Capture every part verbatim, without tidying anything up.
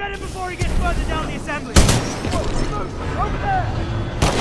Get him before he gets further down the assembly! Whoa, move! Over there!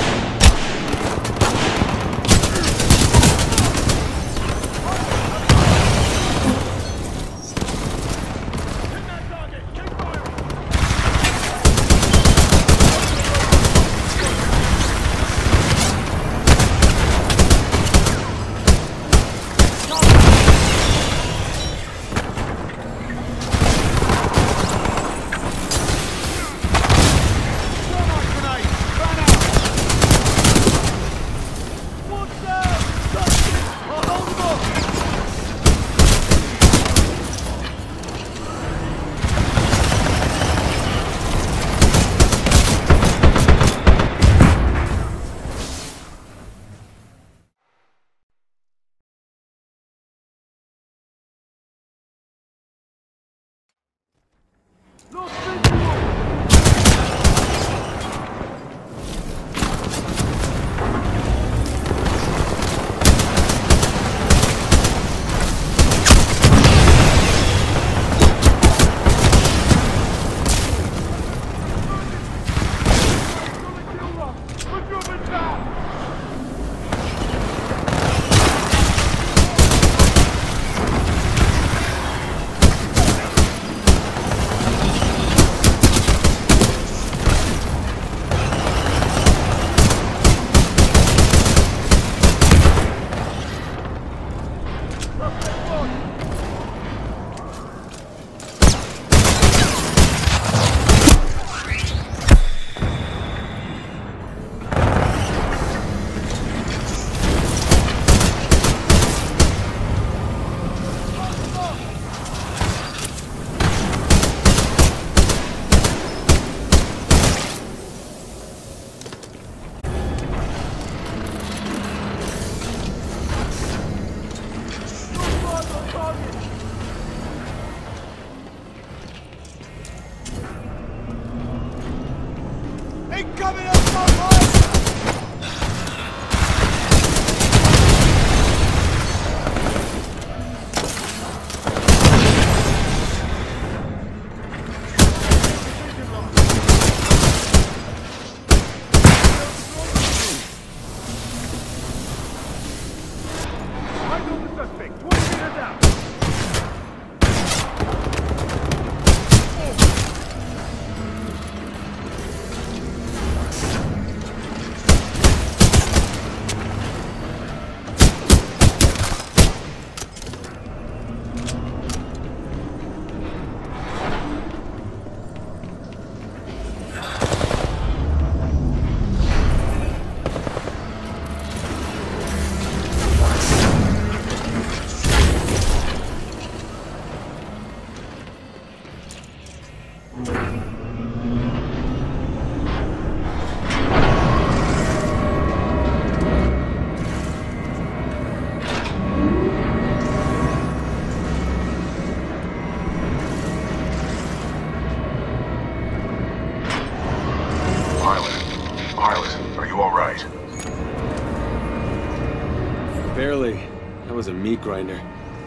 Barely. That was a meat grinder.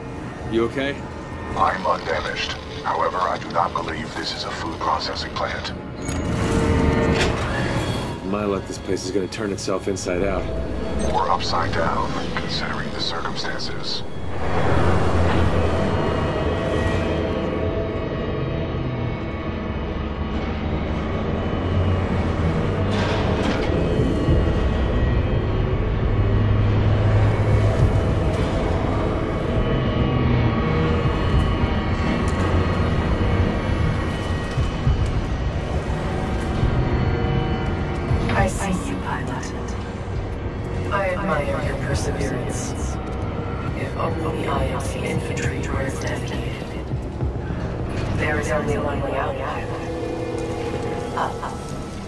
You okay? I'm undamaged. However, I do not believe this is a food processing plant. My luck, this place is gonna turn itself inside out. Or upside down, considering the circumstances. I see you, pilot. I admire your perseverance. If only I am the infantry droids dedicated. There is only one way out, pilot. Up, up.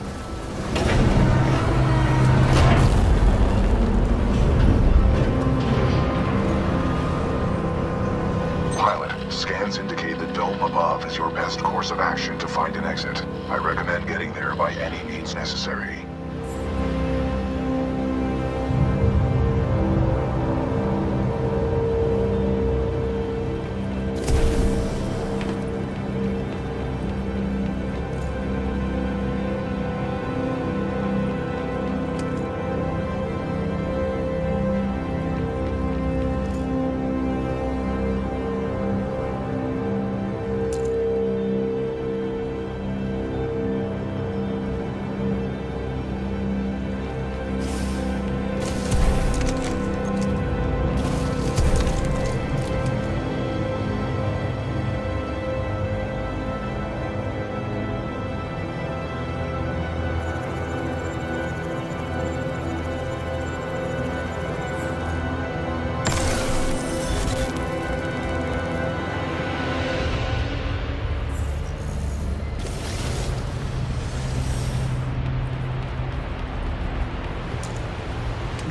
Pilot, scans indicate the dome above is your best course of action to find an exit. I recommend getting there by any means necessary.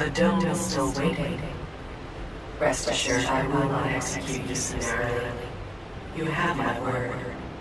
The dome is still waiting. Rest assured, I will not execute you summarily. You have my word.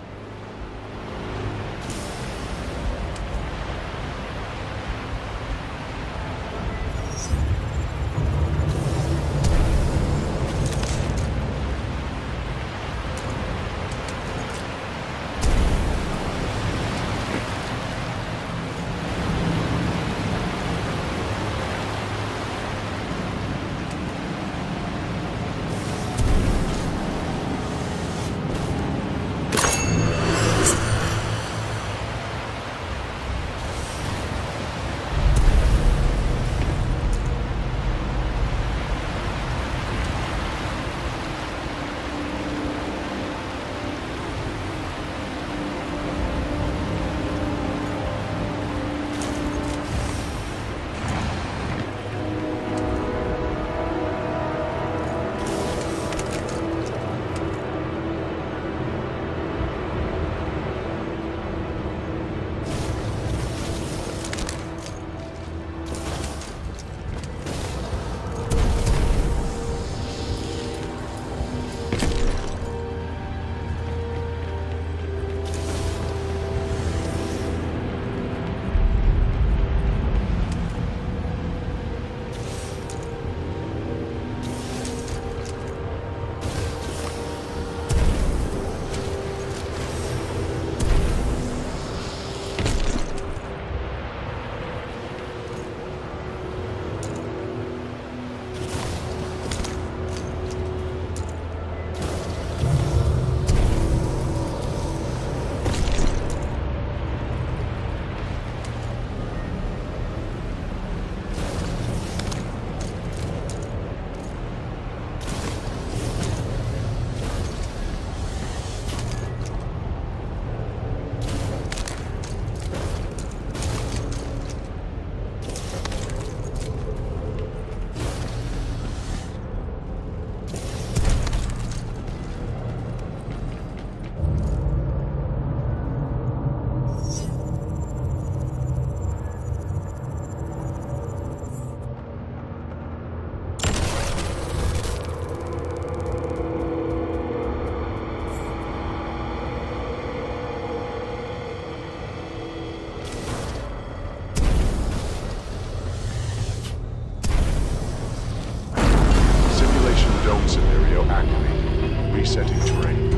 Resetting terrain.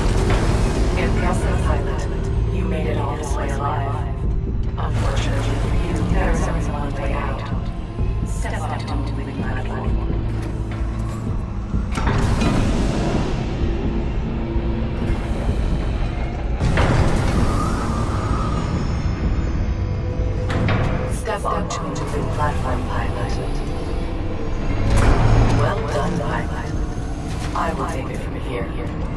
Impressive, pilot. You made it all this way alive. Unfortunately for you, there is only one way out. Step onto the moving platform. Step onto the moving platform, pilot. Well done, pilot. I will take it from here.